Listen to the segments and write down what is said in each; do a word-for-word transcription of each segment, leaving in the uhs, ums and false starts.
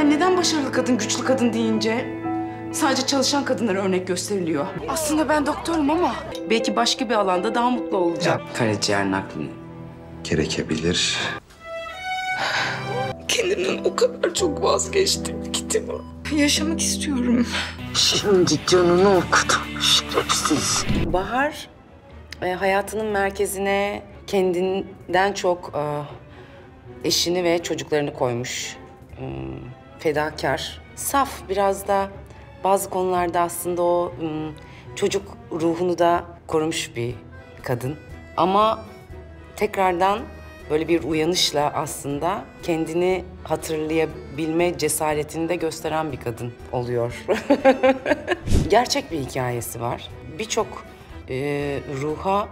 Yani neden başarılı kadın, güçlü kadın deyince sadece çalışan kadınlara örnek gösteriliyor? Aslında ben doktorum ama belki başka bir alanda daha mutlu olacağım. Karaciğer nakli Gerekebilir. Kendimden o kadar çok vazgeçtim ki Timur. Yaşamak istiyorum. Şimdi canını okudum şerefsiz. Bahar e, hayatının merkezine kendinden çok e, eşini ve çocuklarını koymuş. E, fedakar, saf, biraz da bazı konularda aslında o e, çocuk ruhunu da korumuş bir kadın. Ama tekrardan böyle bir uyanışla aslında kendini hatırlayabilme cesaretini de gösteren bir kadın oluyor. Gerçek bir hikayesi var. Birçok e, ruha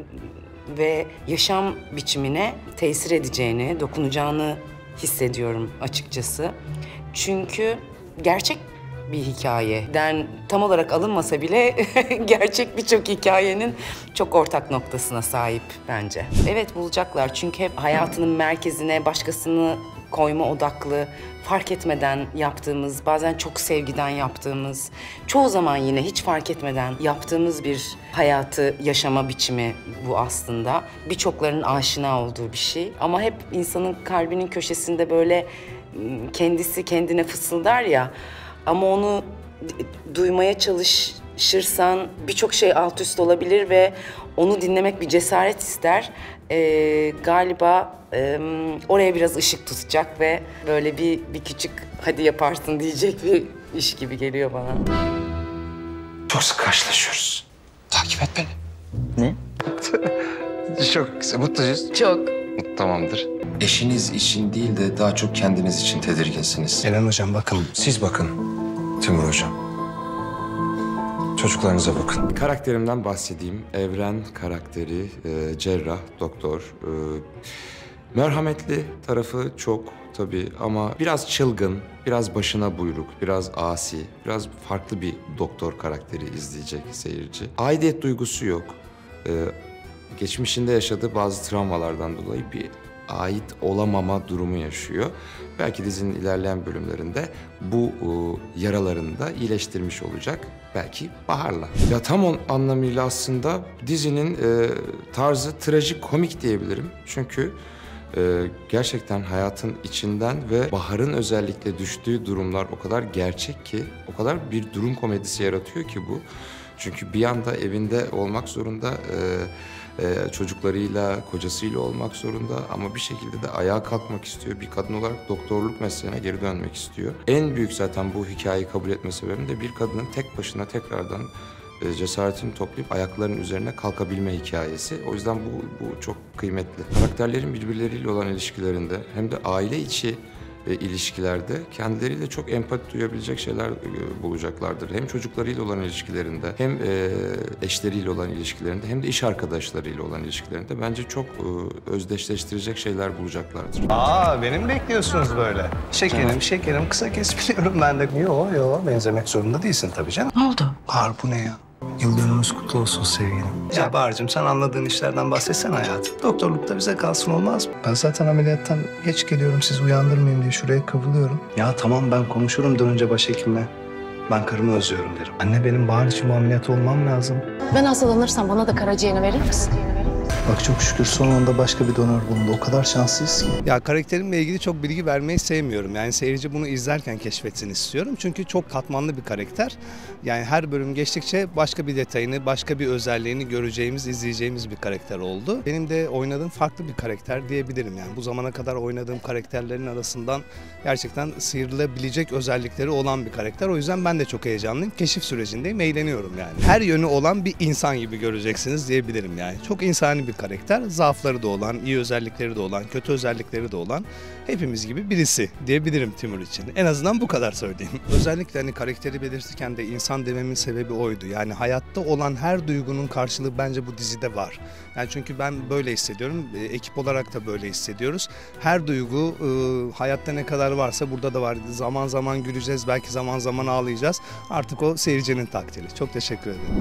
ve yaşam biçimine tesir edeceğini, dokunacağını hissediyorum açıkçası. Çünkü gerçek bir hikayeden tam olarak alınmasa bile gerçek birçok hikayenin çok ortak noktasına sahip bence. Evet, bulacaklar çünkü hep hayatının merkezine başkasını koyma odaklı, fark etmeden yaptığımız, bazen çok sevgiden yaptığımız, çoğu zaman yine hiç fark etmeden yaptığımız bir hayatı yaşama biçimi bu aslında. Birçoklarının aşina olduğu bir şey ama hep insanın kalbinin köşesinde böyle kendisi kendine fısıldar ya, ama onu duymaya çalışırsan birçok şey alt üst olabilir ve onu dinlemek bir cesaret ister. Ee, galiba e, oraya biraz ışık tutacak ve böyle bir, bir küçük hadi yaparsın diyecek bir iş gibi geliyor bana. Çok sık karşılaşıyoruz. Takip et beni. Ne? Çok güzel. Mutluyuz. Çok. Tamamdır. Eşiniz için değil de daha çok kendiniz için tedirginsiniz. Eren hocam bakın. Siz bakın Timur hocam. Çocuklarınıza bakın. Karakterimden bahsedeyim. Evren karakteri, e, cerrah, doktor. E, merhametli tarafı çok tabii ama biraz çılgın, biraz başına buyruk, biraz asi, biraz farklı bir doktor karakteri izleyecek seyirci. Aidiyet duygusu yok. E, geçmişinde yaşadığı bazı travmalardan dolayı bir ait olamama durumu yaşıyor. Belki dizinin ilerleyen bölümlerinde bu e, yaralarını da iyileştirmiş olacak. Belki Bahar'la. Ya tam on anlamıyla aslında dizinin e, tarzı trajikomik diyebilirim. Çünkü e, gerçekten hayatın içinden ve Bahar'ın özellikle düştüğü durumlar o kadar gerçek ki, o kadar bir durum komedisi yaratıyor ki bu. Çünkü bir anda evinde olmak zorunda, e, e, çocuklarıyla, kocasıyla olmak zorunda ama bir şekilde de ayağa kalkmak istiyor. Bir kadın olarak doktorluk mesleğine geri dönmek istiyor. En büyük zaten bu hikayeyi kabul etme sebebim de bir kadının tek başına tekrardan e, cesaretini toplayıp ayaklarının üzerine kalkabilme hikayesi. O yüzden bu, bu çok kıymetli. Karakterlerin birbirleriyle olan ilişkilerinde hem de aile içi e, ilişkilerde kendileriyle çok empati duyabilecek şeyler e, bulacaklardır. Hem çocuklarıyla olan ilişkilerinde, hem e, eşleriyle olan ilişkilerinde, hem de iş arkadaşlarıyla olan ilişkilerinde bence çok e, özdeşleştirecek şeyler bulacaklardır. Aa beni mi bekliyorsunuz böyle? Şekerim Canım. şekerim kısa kes biliyorum ben de. Yo yo benzemek zorunda değilsin tabii canım. Ne oldu? Bahar bu ne ya? Yıl dönümümüz kutlu olsun sevgilim. Ya Bahar'cığım sen anladığın işlerden bahsetsene hayatım. Doktorlukta bize kalsın olmaz mı? Ben zaten ameliyattan geç geliyorum sizi uyandırmayayım diye şuraya kıvrılıyorum. Ya tamam ben konuşurum dönünce başhekimle. Ben karımı özlüyorum derim. Anne benim Bahar için bu ameliyat olmam lazım. Ben hastalanırsam bana da karaciğerini verir misin? Bak çok şükür son anda başka bir donör bulundu. O kadar şanslıyız ki. Ya karakterimle ilgili çok bilgi vermeyi sevmiyorum. Yani seyirci bunu izlerken keşfetsin istiyorum. Çünkü çok katmanlı bir karakter. Yani her bölüm geçtikçe başka bir detayını, başka bir özelliğini göreceğimiz, izleyeceğimiz bir karakter oldu. Benim de oynadığım farklı bir karakter diyebilirim. Yani bu zamana kadar oynadığım karakterlerin arasından gerçekten sıyrılabilecek özellikleri olan bir karakter. O yüzden ben de çok heyecanlıyım. Keşif sürecindeyim, eğleniyorum yani. Her yönü olan bir insan gibi göreceksiniz diyebilirim yani. Çok insani bir karakter, zaafları da olan, iyi özellikleri de olan, kötü özellikleri de olan hepimiz gibi birisi diyebilirim Timur için. En azından bu kadar söyleyeyim. Özellikle hani karakteri belirtirken de insan dememin sebebi oydu. Yani hayatta olan her duygunun karşılığı bence bu dizide var. Yani çünkü ben böyle hissediyorum, e, ekip olarak da böyle hissediyoruz. Her duygu e, hayatta ne kadar varsa burada da var. Zaman zaman güleceğiz, belki zaman zaman ağlayacağız. Artık o seyircinin takdiri. Çok teşekkür ederim.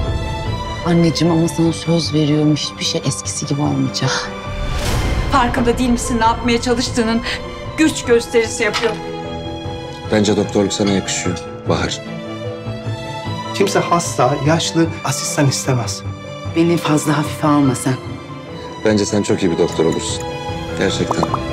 Anneciğim ama sana söz veriyorum hiçbir şey eskisi gibi olmayacak. Farkında değil misin ne yapmaya çalıştığının? Güç gösterisi yapıyor. Bence doktorluk sana yakışıyor Bahar. Kimse hasta, yaşlı asistan istemez. Beni fazla hafife alma sen. Bence sen çok iyi bir doktor olursun. Gerçekten.